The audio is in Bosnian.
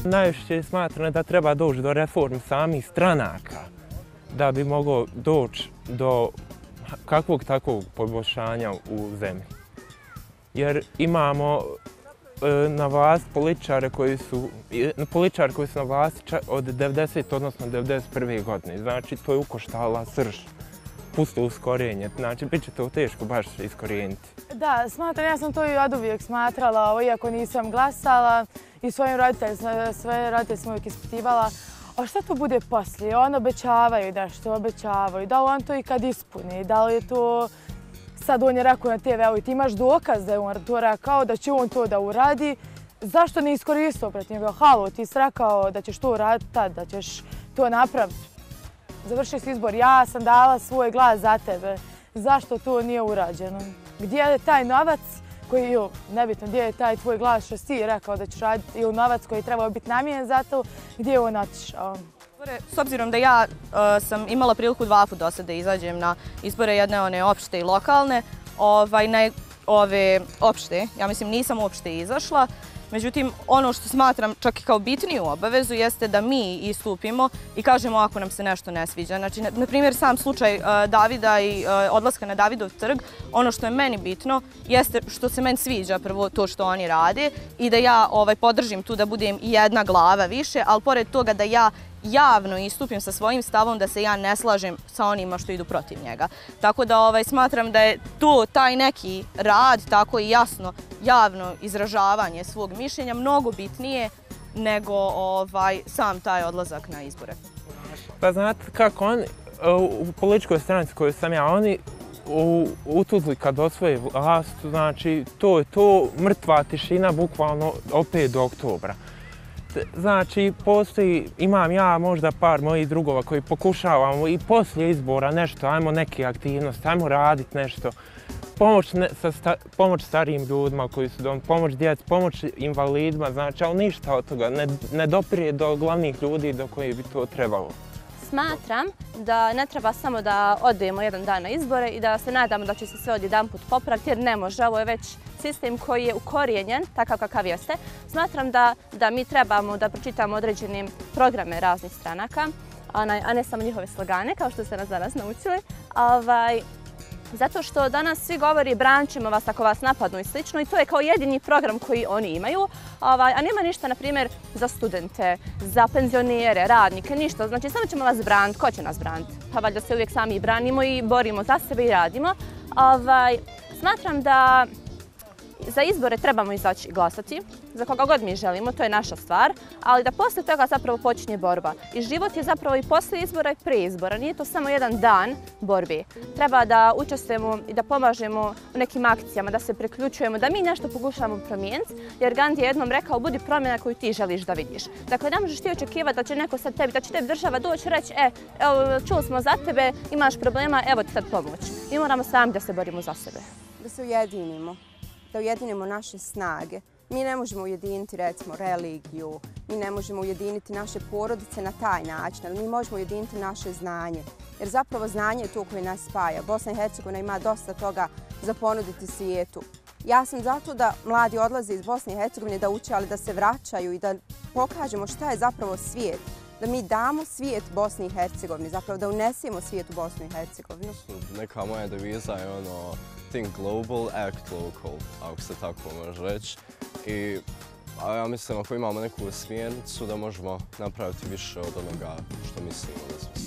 Najviše smatram da treba doći do reforme samih stranaka da bi moglo doći do kakvog takvog poboljšanja u zemlji. Jer imamo na vlast političare koji su na vlasti od 90. odnosno 91. godine. Znači, to je ukoštala srž. Pusto uskorijenje. Znači, bit će to teško baš iskorijeniti. Da, smatram, ja sam to i od uvijek smatrala, iako nisam glasala i sve roditelje sam uvijek ispitivala. A šta to bude poslije? On obećavaju nešto, obećavaju. Da li on to i kad ispuni? Da li je to... Sad on je rekao na TV-u i ti imaš dokaz da je on to rekao, da će on to da uradi. Zašto ne iskoristio protiv njega? Halo, ti si rekao da ćeš to uraditi tad, da ćeš to napraviti. Završio si izbor, ja sam dala svoj glas za tebe. Zašto to nije urađeno? Gdje je taj novac koji, nebitno, gdje je taj tvoj glas što si rekao da ćeš raditi ili novac koji je trebao biti namijenjen za to, gdje je on otišao? S obzirom da ja sam imala priliku 2 puta do sada da izađem na izbore, jedne one opšte i lokalne, na ove opšte, ja mislim nisam uopšte izašla. Međutim, ono što smatram čak i kao bitniju obavezu jeste da mi istupimo i kažemo ako nam se nešto ne sviđa. Znači, na primjer, sam slučaj Davida i odlaska na Davidov trg, ono što je meni bitno jeste što se meni sviđa prvo to što oni rade i da ja podržim tu da budem jedna glava više, ali pored toga da ja javno istupim sa svojim stavom da se ja ne slažem sa onima što idu protiv njega. Tako da smatram da je to taj neki rad, tako i jasno javno izražavanje svog mišljenja mnogo bitnije nego sam taj odlazak na izbore. Pa znate kako oni u političkoj stranici koju sam ja, oni u Tuzli kad osvoje vlast, znači to je to mrtva tišina bukvalno opet do oktobra. Znači, imam ja možda par mojih drugova koji pokušavamo i poslije izbora nešto, ajmo neke aktivnosti, ajmo raditi nešto. Pomoć starijim ljudima koji su doma, pomoć djeci, pomoć invalidima, znači, ali ništa od toga, ne dopire do glavnih ljudi do kojih bi to trebalo. Smatram da ne treba samo da odemo jedan dan na izbore i da se nadamo da će se sve odjedanput popraviti, jer ne može. Ovo je već sistem koji je ukorijenjen, takav kakav jeste. Smatram da mi trebamo da pročitamo određene programe raznih stranaka, a ne samo njihove slogane, kao što ste nas danas naučili. Zato što danas svi govori branit ćemo vas ako vas napadnu i slično i to je kao jedini program koji oni imaju, a nema ništa, na primjer, za studente, za penzionere, radnike, ništa. Znači, samo ćemo vas braniti. Ko će nas braniti? Pa valjda se uvijek sami branimo i borimo za sebe i radimo. Smatram da za izbore trebamo izaći glasati, za koga god mi želimo, to je naša stvar, ali da poslije toga zapravo počinje borba. I život je zapravo i poslije izbora i prije izbora, nije to samo jedan dan borbe. Treba da učestvujemo i da pomažemo u nekim akcijama, da se priključujemo, da mi nešto pokušamo promijeniti, jer Gandhi je jednom rekao budi promjena koju ti želiš da vidiš. Dakle, ne možeš ti očekivati da će neko sad tebi, da će tebi država doći i reći evo, čuli smo za tebe, imaš problema, evo ti sad pomoć. Mi moramo sami da se borimo za sebe. Da se ujedinimo. Da ujedinimo naše snage. Mi ne možemo ujediniti, recimo, religiju, mi ne možemo ujediniti naše porodice na taj način, ali mi možemo ujediniti naše znanje. Jer zapravo znanje je to koje nas spaja. Bosna i Hercegovina ima dosta toga za ponuditi svijetu. Ja sam zato da mladi odlaze iz Bosne i Hercegovine da uče, ali da se vraćaju i da pokažemo šta je zapravo svijet. Da mi damo svijet Bosni i Hercegovini, zapravo da unesemo svijet u Bosnu i Hercegovinu. Neka moja deviza je think global, act local, ako se tako može reći. I ja mislim ako imamo neku smjernicu da možemo napraviti više od onoga što mislimo da smo